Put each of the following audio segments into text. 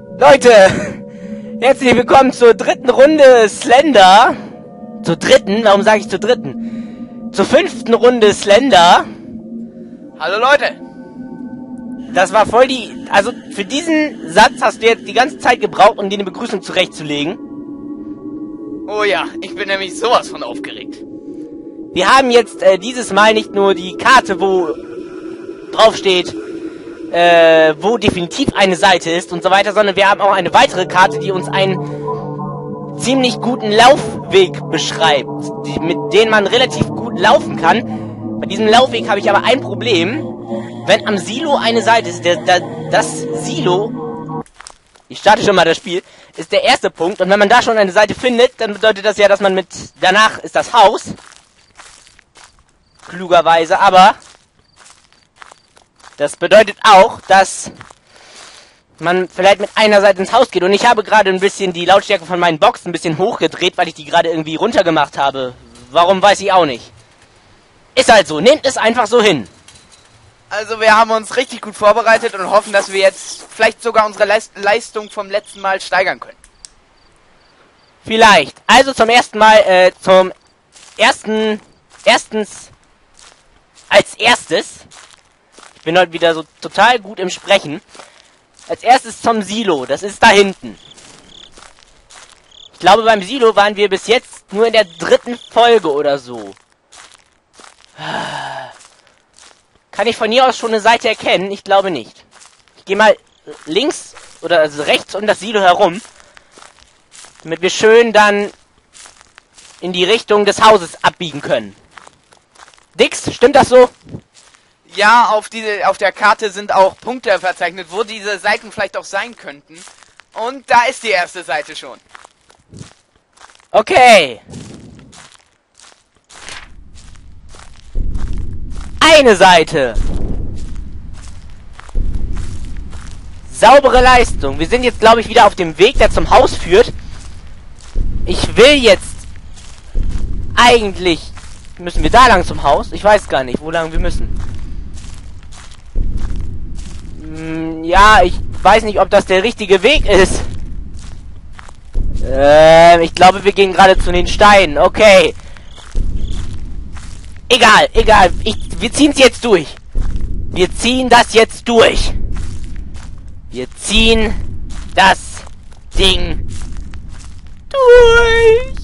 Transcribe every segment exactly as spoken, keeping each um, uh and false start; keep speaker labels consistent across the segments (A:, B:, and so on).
A: Leute, herzlich willkommen zur dritten Runde Slender. Zur dritten? Warum sage ich zur dritten? Zur fünften Runde Slender.
B: Hallo Leute.
A: Das war voll die... Also für diesen Satz hast du jetzt die ganze Zeit gebraucht, um dir eine Begrüßung zurechtzulegen.
B: Oh ja, ich bin nämlich sowas von aufgeregt.
A: Wir haben jetzt äh, dieses Mal nicht nur die Karte, wo drauf steht, äh, wo definitiv eine Seite ist und so weiter, sondern wir haben auch eine weitere Karte, die uns einen ziemlich guten Laufweg beschreibt, die, mit dem man relativ gut laufen kann. Bei diesem Laufweg habe ich aber ein Problem. Wenn am Silo eine Seite ist, der, der, das Silo, ich starte schon mal das Spiel, ist der erste Punkt. Und wenn man da schon eine Seite findet, dann bedeutet das ja, dass man mit, danach ist das Haus. Klugerweise, aber das bedeutet auch, dass man vielleicht mit einer Seite ins Haus geht. Und ich habe gerade ein bisschen die Lautstärke von meinen Boxen ein bisschen hochgedreht, weil ich die gerade irgendwie runtergemacht habe. Warum, weiß ich auch nicht. Ist halt so, nehmt es einfach so hin.
B: Also wir haben uns richtig gut vorbereitet und hoffen, dass wir jetzt vielleicht sogar unsere Leist Leistung vom letzten Mal steigern können.
A: Vielleicht. Also zum ersten Mal, äh, zum ersten, erstens, als erstes, ich bin heute wieder so total gut im Sprechen, als erstes zum Silo, das ist da hinten. Ich glaube, beim Silo waren wir bis jetzt nur in der dritten Folge oder so. Kann ich von hier aus schon eine Seite erkennen? Ich glaube nicht. Ich gehe mal links oder also rechts um das Silo herum, damit wir schön dann in die Richtung des Hauses abbiegen können. Dix, stimmt das so?
B: Ja, auf, diese, auf der Karte sind auch Punkte verzeichnet, wo diese Seiten vielleicht auch sein könnten. Und da ist die erste Seite schon.
A: Okay. Eine Seite. Saubere Leistung. Wir sind jetzt, glaube ich, wieder auf dem Weg, der zum Haus führt. Ich will jetzt... Eigentlich... Müssen wir da lang zum Haus? Ich weiß gar nicht, wo lang wir müssen. Hm, ja, ich weiß nicht, ob das der richtige Weg ist. Ähm, ich glaube, wir gehen gerade zu den Steinen. Okay. Egal, egal. Ich, wir ziehen es jetzt durch. Wir ziehen das jetzt durch. Wir ziehen das Ding durch.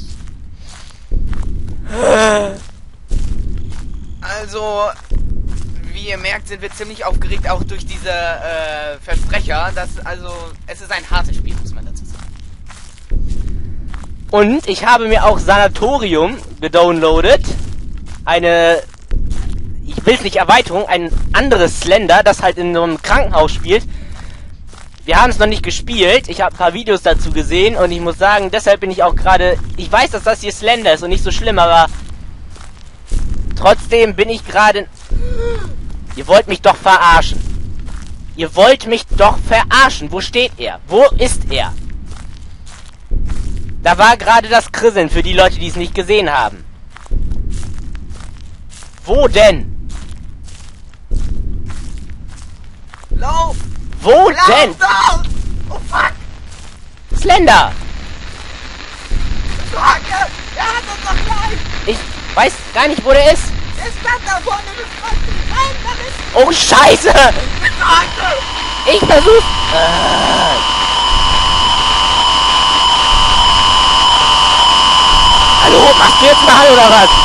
B: Also, wie ihr merkt, sind wir ziemlich aufgeregt, auch durch diese äh, Versprecher. Das, also, es ist ein hartes Spiel, muss man dazu sagen.
A: Und ich habe mir auch Sanatorium gedownloadet. Eine, ich will es nicht Erweiterung, ein anderes Slender, das halt in so einem Krankenhaus spielt. Wir haben es noch nicht gespielt. Ich habe ein paar Videos dazu gesehen und ich muss sagen, deshalb bin ich auch gerade... Ich weiß, dass das hier Slender ist und nicht so schlimm, aber... Trotzdem bin ich gerade... Ihr wollt mich doch verarschen. Ihr wollt mich doch verarschen. Wo steht er? Wo ist er? Da war gerade das Krisseln für die Leute, die es nicht gesehen haben. Wo denn?
B: Lauf!
A: Wo
B: Lauf,
A: denn?
B: lauf! Oh fuck!
A: Slender!
B: Fuck! Er hat uns doch gleich!
A: Ich weiß gar nicht, wo der ist.
B: Er stand da vorne, du kannst nicht rein, da ist...
A: Oh, Scheiße!
B: Fuck!
A: Ich versuch... Äh. Hallo, machst du jetzt mal oder was?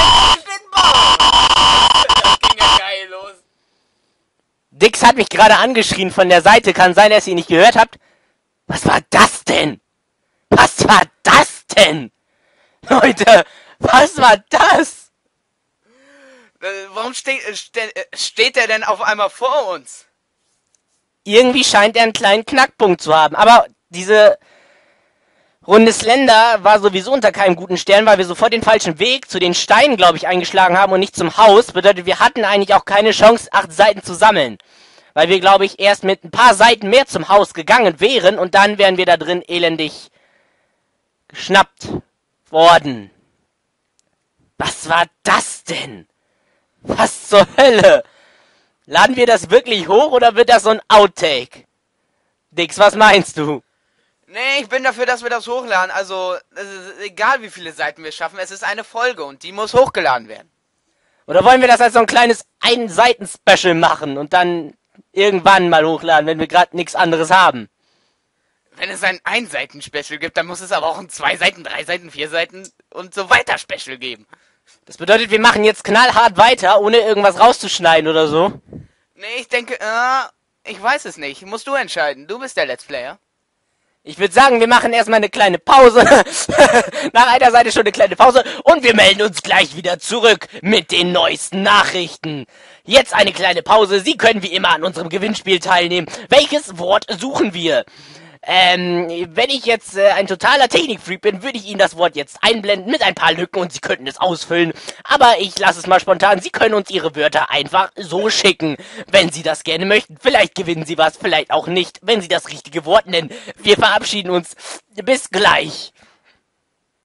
B: Das ging ja geil los.
A: Dix hat mich gerade angeschrien von der Seite. Kann sein, dass ihr ihn nicht gehört habt. Was war das denn? Was war das denn? Leute, was war das?
B: Äh, warum ste ste steht er denn auf einmal vor uns?
A: Irgendwie scheint er einen kleinen Knackpunkt zu haben. Aber diese Runde Slender war sowieso unter keinem guten Stern, weil wir sofort den falschen Weg zu den Steinen, glaube ich, eingeschlagen haben und nicht zum Haus. Bedeutet, wir hatten eigentlich auch keine Chance, acht Seiten zu sammeln. Weil wir, glaube ich, erst mit ein paar Seiten mehr zum Haus gegangen wären und dann wären wir da drin elendig geschnappt worden. Was war das denn? Was zur Hölle? Laden wir das wirklich hoch oder wird das so ein Outtake? Dix, was meinst du?
B: Nee, ich bin dafür, dass wir das hochladen. Also, es ist egal wie viele Seiten wir schaffen, es ist eine Folge und die muss hochgeladen werden.
A: Oder wollen wir das als so ein kleines Ein-Seiten-Special machen und dann irgendwann mal hochladen, wenn wir gerade nichts anderes haben?
B: Wenn es ein Ein-Seiten-Special gibt, dann muss es aber auch ein zwei Seiten, drei Seiten, vier Seiten und so weiter Special geben.
A: Das bedeutet, wir machen jetzt knallhart weiter, ohne irgendwas rauszuschneiden oder so?
B: Nee, ich denke, äh, ich weiß es nicht. Musst du entscheiden. Du bist der Let's Player.
A: Ich würde sagen, wir machen erstmal eine kleine Pause. Nach einer Seite schon eine kleine Pause. Und wir melden uns gleich wieder zurück mit den neuesten Nachrichten. Jetzt eine kleine Pause. Sie können wie immer an unserem Gewinnspiel teilnehmen. Welches Wort suchen wir? Ähm, wenn ich jetzt äh, ein totaler Technikfreak bin, würde ich Ihnen das Wort jetzt einblenden mit ein paar Lücken und Sie könnten es ausfüllen. Aber ich lasse es mal spontan. Sie können uns Ihre Wörter einfach so schicken, wenn Sie das gerne möchten. Vielleicht gewinnen Sie was, vielleicht auch nicht, wenn Sie das richtige Wort nennen. Wir verabschieden uns. Bis gleich.